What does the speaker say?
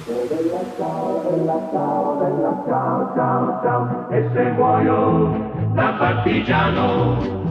Ciao ciao ciao, e se muoio da partigiano